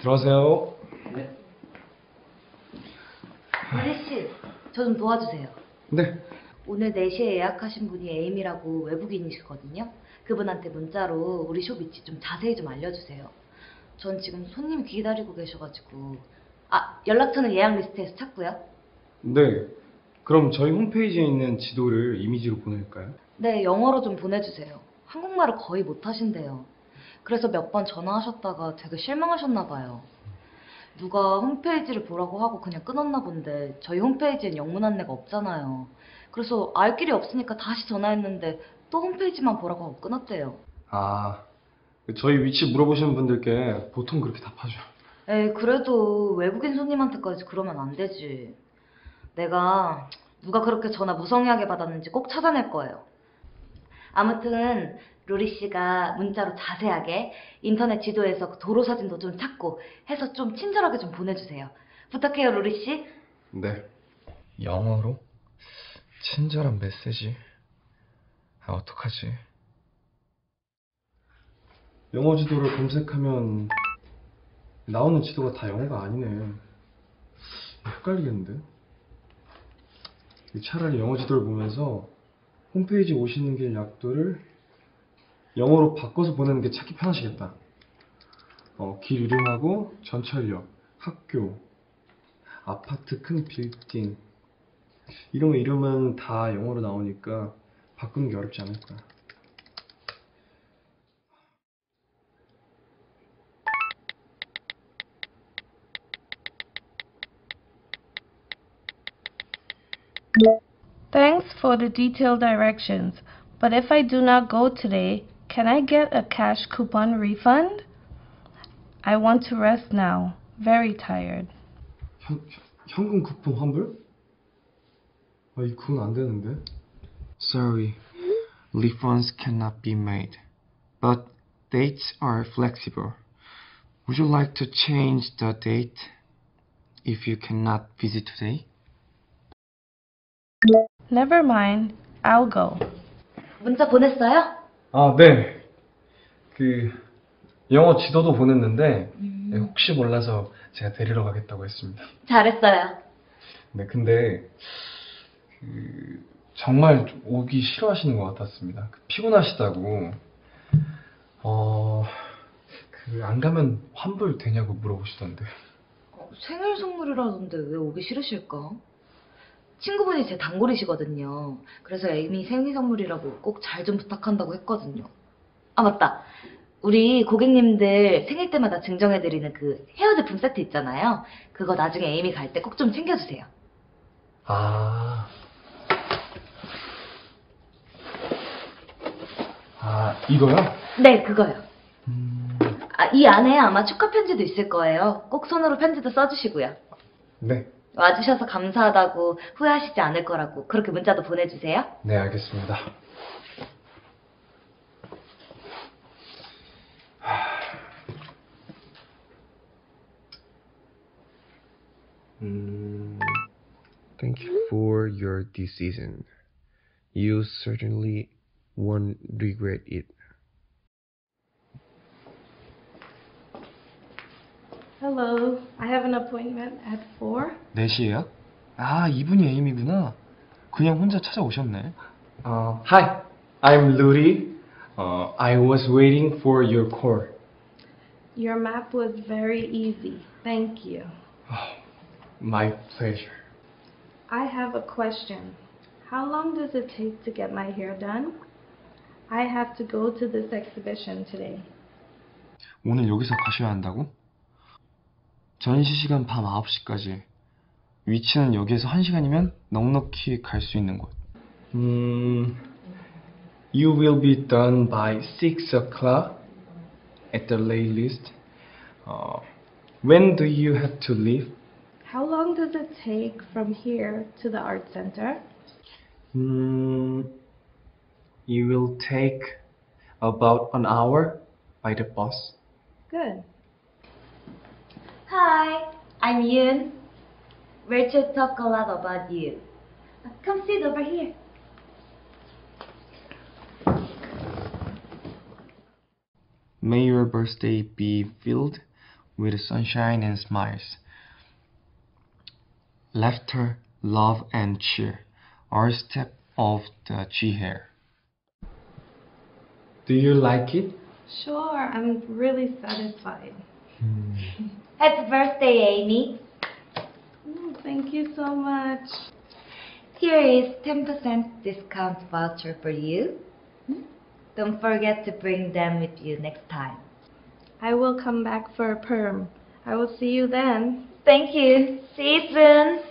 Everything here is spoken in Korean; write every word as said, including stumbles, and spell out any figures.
들어가세요. 네. 아저씨, 저 좀 도와주세요. 네. 오늘 네 시에 예약하신 분이 에이미라고 외국인이시거든요. 그분한테 문자로 우리 숍 위치 좀 자세히 좀 알려주세요. 전 지금 손님 기다리고 계셔가지고. 아, 연락처는 예약 리스트에서 찾고요. 네. 그럼 저희 홈페이지에 있는 지도를 이미지로 보낼까요? 네, 영어로 좀 보내주세요. 한국말을 거의 못하신대요. 그래서 몇 번 전화하셨다가 되게 실망하셨나 봐요. 누가 홈페이지를 보라고 하고 그냥 끊었나 본데 저희 홈페이지엔 영문 안내가 없잖아요. 그래서 알 길이 없으니까 다시 전화했는데 또 홈페이지만 보라고 하고 끊었대요. 아, 저희 위치 물어보시는 분들께 보통 그렇게 답하죠. 에이, 그래도 외국인 손님한테까지 그러면 안 되지. 내가 누가 그렇게 전화 무성의하게 받았는지 꼭 찾아낼 거예요. 아무튼 로리 씨가 문자로 자세하게 인터넷 지도에서 도로 사진도 좀 찾고 해서 좀 친절하게 좀 보내주세요. 부탁해요, 로리 씨. 네. 영어로? 친절한 메시지? 아, 어떡하지? 영어 지도를 검색하면 나오는 지도가 다 영어가 아니네. 헷갈리겠는데? 차라리 영어 지도를 보면서 홈페이지 오시는 길 약도를 영어로 바꿔서 보내는 게 찾기 편하시겠다. 어, 길 이름하고 전철역, 학교, 아파트 큰 빌딩 이런 거 이름은 다 영어로 나오니까 바꾸는 게 어렵지 않을 거야. Thanks for the detailed directions, but if I do not go today, can I get a cash coupon refund? I want to rest now. Very tired. 현, 현금 쿠폰 환불? 아, 이 그건 안 되는데. Sorry, refunds cannot be made, but dates are flexible. Would you like to change the date if you cannot visit today? Never mind. I'll go. 문자 보냈어요? 아, 네. 그 영어 지도도 보냈는데 음. 네, 혹시 몰라서 제가 데리러 가겠다고 했습니다. 잘했어요. 네, 근데 그 정말 좀 오기 싫어하시는 것 같았습니다. 그 피곤하시다고. 어, 그 안 가면 환불 되냐고 물어보시던데. 어, 생일 선물이라던데 왜 오기 싫으실까? 친구분이 제 단골이시거든요. 그래서 에이미 생일 선물이라고 꼭 잘 좀 부탁한다고 했거든요. 아, 맞다. 우리 고객님들 생일 때마다 증정해드리는 그 헤어 제품 세트 있잖아요. 그거 나중에 에이미 갈 때 꼭 좀 챙겨주세요. 아, 아 이거요? 네, 그거요. 음, 아, 이 안에 아마 축하 편지도 있을 거예요. 꼭 손으로 편지도 써주시고요. 네, 와주셔서 감사하다고 후회하시지 않을 거라고 그렇게 문자도 보내주세요. 네, 알겠습니다. 음, Thank you for your decision. You certainly won't regret it. Hello. I have an appointment at four. 네 시에요? 아, 이분이 에이미구나. 그냥 혼자 찾아오셨네. uh, hi, I'm Luri. Uh, I was waiting for your call. Your map was very easy. Thank you. My pleasure. I have a question. How long does it take to get my hair done? I have to go to this exhibition today. 오늘 여기서 가셔야 한다고? 전시시간 밤 아홉 시까지. 위치는 여기에서 한 시간이면 넉넉히 갈 수 있는 곳. Mm, you will be done by six o'clock at the latest. Uh, when do you have to leave? How long does it take from here to the art center? Mm, it will take about an hour by the bus. Good. Hi, I'm Yoon. Rachel talked a lot about you. Come sit over here. May your birthday be filled with sunshine and smiles. Laughter, love, and cheer are step of the G hair. Do you like it? Sure, I'm really satisfied. Happy birthday, Amy. Oh, thank you so much. Here is ten percent discount voucher for you. Don't forget to bring them with you next time. I will come back for a perm. I will see you then. Thank you. See you soon.